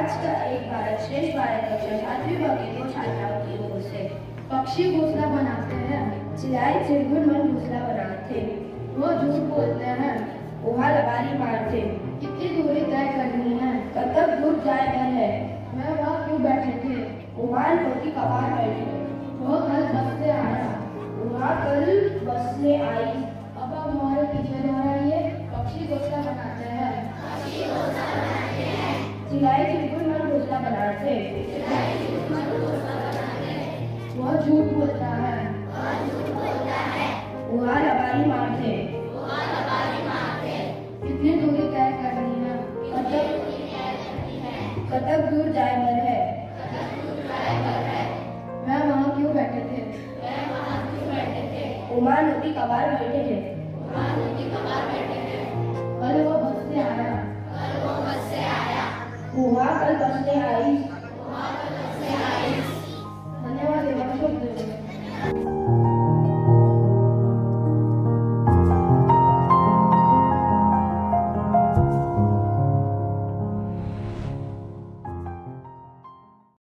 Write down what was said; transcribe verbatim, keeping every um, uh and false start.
आज का एक भारत श्रेष्ठ भारत कक्षा सातवीं व की दो छात्राओं की ओर से पक्षी घोंसला बनाते हैं, चिड़ियाएं चिड़गुन मन घोंसला बनाते, वो झूठ बोलते हैं, वहाँ लबारी मारते, कितनी दूरी तय करनी है, कब तक दूर जाए घर है, वह वहाँ क्यों बैठे थे, वहाँ रोटी कबार बैठे, वो कल बस से आया, वहाँ कल बस से आई। अब आप हमारे पीछे दोहराइए। पक्षी घोंसला बनाते हैं, चिड़ियाएं चिड़गुन मन घोंसला बनाते, वह झूठ बोलता है, वहाँ लबारी मारते, कितनी दूरी तय करनी है, कब तक कब तक दूर जाए घर है, वह वहाँ क्यों बैठे थे, वहाँ रोटी कबार बैठे हैं। कल वो बस से आया, वहाँ कल बस से आई। धन्यवाद।